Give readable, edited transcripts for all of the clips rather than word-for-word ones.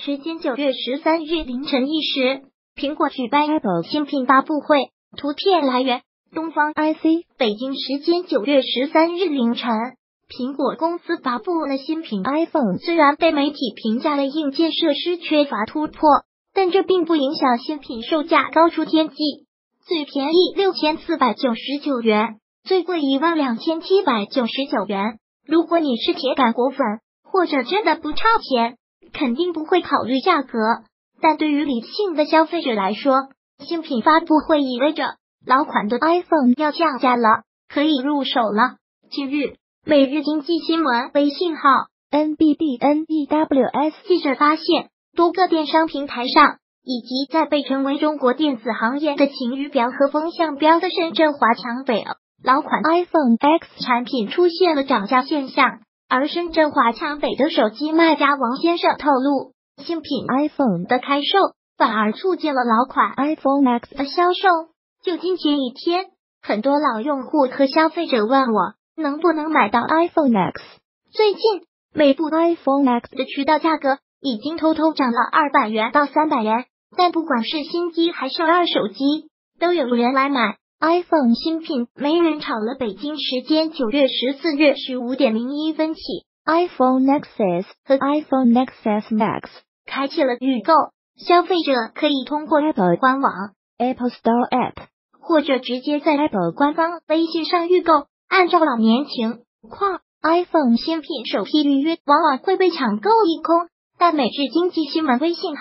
时间9月13日凌晨1时，苹果举办 Apple 新品发布会，图片来源东方 IC。北京时间9月13日凌晨，苹果公司发布了新品 iPhone。虽然被媒体评价了硬件设施缺乏突破，但这并不影响新品售价高出天际，最便宜6499元，最贵12799元。如果你是铁杆果粉，或者真的不差钱，肯定不会考虑价格。但对于理性的消费者来说，新品发布会意味着老款的 iPhone 要降价了，可以入手了。近日，每日经济新闻微信号 NBDNEWS 记者发现，多个电商平台上，以及在被称为中国电子行业的晴雨表和风向标的深圳华强北，老款 iPhone X 产品出现了涨价现象。而深圳华强北的手机卖家王先生透露，新品 iPhone 的开售反而促进了老款 iPhone X 的销售。就今前一天，很多老用户和消费者问我能不能买到 iPhone X。最近，每部 iPhone X 的渠道价格已经偷偷涨了200元到300元，但不管是新机还是二手机，都有人来买。iPhone 新品没人炒了。北京时间9月14日15点01分起 ，iPhone XS 和 iPhone XS Max 开启了预购，消费者可以通过 Apple 官网 Apple Store App 或者直接在 Apple 官方微信上预购。按照老年情况 ，iPhone 新品首批预约往往会被抢购一空，但每日经济新闻微信号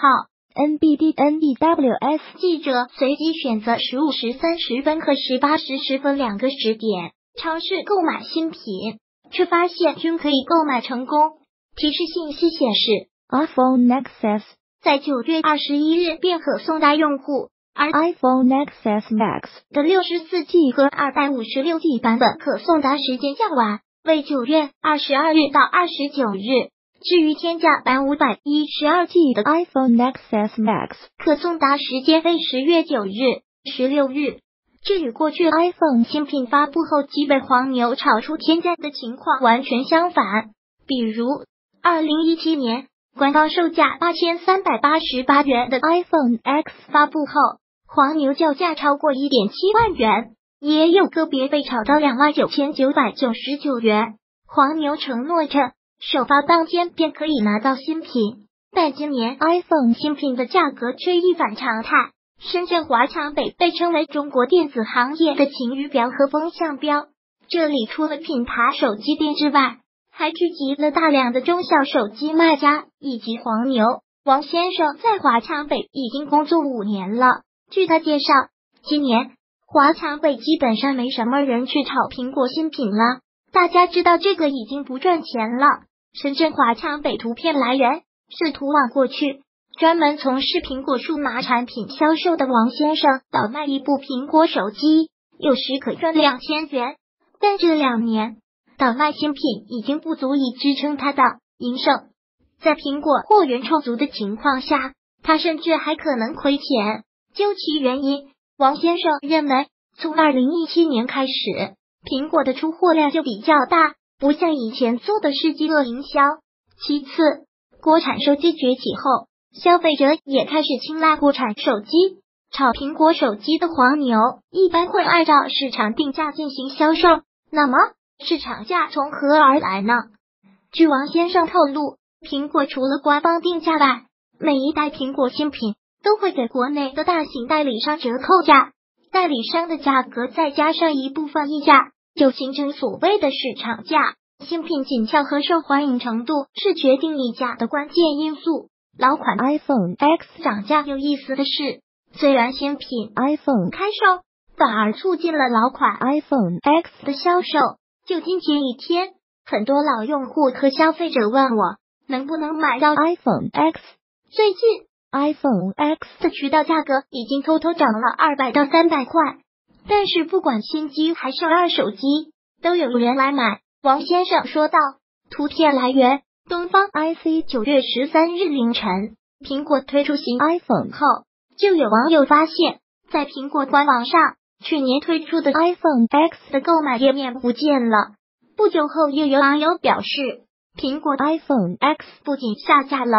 NBDNEWS 记者随机选择15时30分和18时10分2个时点，尝试购买新品，却发现均可以购买成功。提示信息显示 ，iPhone XS 在9月21日便可送达用户，而 iPhone XS Max 的64G 和256G 版本可送达时间较晚，为9月22日到29日。至于天价版512G 的 iPhone XS Max 可送达时间为10月9日、16日。这与过去 iPhone 新品发布后即被黄牛炒出天价的情况完全相反。比如2017年官方售价8388元的 iPhone X 发布后，黄牛叫价超过 1.7 万元，也有个别被炒到29999元。黄牛承诺着首发当天便可以拿到新品，但今年 iPhone 新品的价格却一反常态。深圳华强北被称为中国电子行业的晴雨表和风向标，这里除了品牌手机店之外，还聚集了大量的中小手机卖家以及黄牛。王先生在华强北已经工作5年了，据他介绍，今年华强北基本上没什么人去炒苹果新品了，大家知道这个已经不赚钱了。深圳华强北图片来源是图网。过去专门从事苹果数码产品销售的王先生，倒卖一部苹果手机有时可赚2000元，但这2年倒卖新品已经不足以支撑他的营收。在苹果货源充足的情况下，他甚至还可能亏钱。究其原因，王先生认为从2017年开始，苹果的出货量就比较大，不像以前做的是饥饿营销。其次，国产手机崛起后，消费者也开始青睐国产手机，炒苹果手机的黄牛一般会按照市场定价进行销售。那么，市场价从何而来呢？据王先生透露，苹果除了官方定价外，每一代苹果新品都会给国内的大型代理商折扣价，代理商的价格再加上一部分溢价，就形成所谓的市场价。新品紧俏和受欢迎程度是决定溢价的关键因素。老款 iPhone X 涨价有意思的是，虽然新品 iPhone 开售，反而促进了老款 iPhone X 的销售。就今前一天，很多老用户和消费者问我能不能买到 iPhone X。最近 iPhone X 的渠道价格已经偷偷涨了200到300块，但是不管新机还是二手机，都有人来买。王先生说道。图片来源东方 IC。 9月13日凌晨，苹果推出新 iPhone 后，就有网友发现，在苹果官网上，去年推出的 iPhone X 的购买页面不见了。不久后，又有网友表示，苹果 iPhone X 不仅下架了，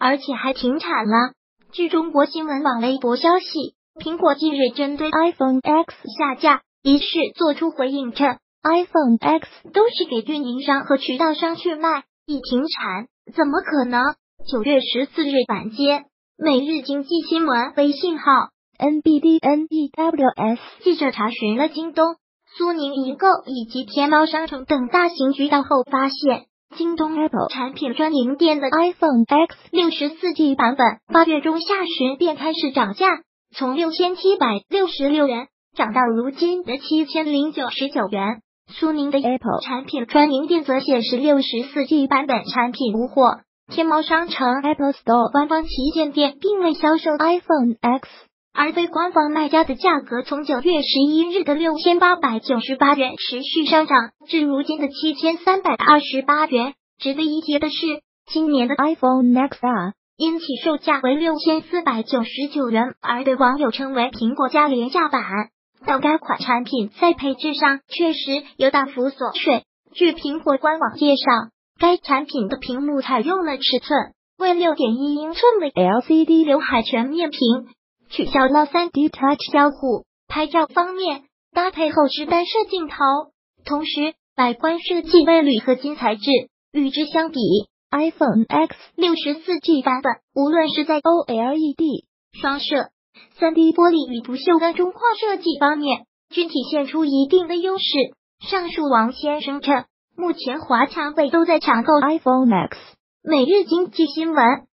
而且还停产了。据中国新闻网微博消息，苹果近日针对 iPhone X 下架一事做出回应，称 iPhone X 都是给运营商和渠道商去卖，已停产，怎么可能？9月14日晚间，每日经济新闻微信号 NBDNEWS 记者查询了京东、苏宁易购以及天猫商城等大型渠道后发现，京东 Apple 产品专营店的 iPhone X 64G 版本8月中下旬便开始涨价，从6766元涨到如今的7099元。苏宁的 Apple 产品专营店则显示 64G 版本产品无货。天猫商城 Apple Store 官方旗舰店并未销售 iPhone X， 而非官方卖家的价格从9月11日的6898元持续上涨至如今的7328元。值得一提的是，今年的 iPhone XR 因其售价为6499元而被网友称为苹果加廉价版，但该款产品在配置上确实有大幅缩水。据苹果官网介绍，该产品的屏幕采用了尺寸为 6.1 英寸的 LCD 刘海全面屏，取消了 3D Touch 交互。拍照方面，搭配后置单摄镜头，同时外观设计为铝合金材质。与之相比， iPhone X 64G 版本无论是在 OLED、双摄、3D 玻璃与不锈钢中框设计方面，均体现出一定的优势。上述王先生称，目前华强北都在抢购 iPhone X。每日经济新闻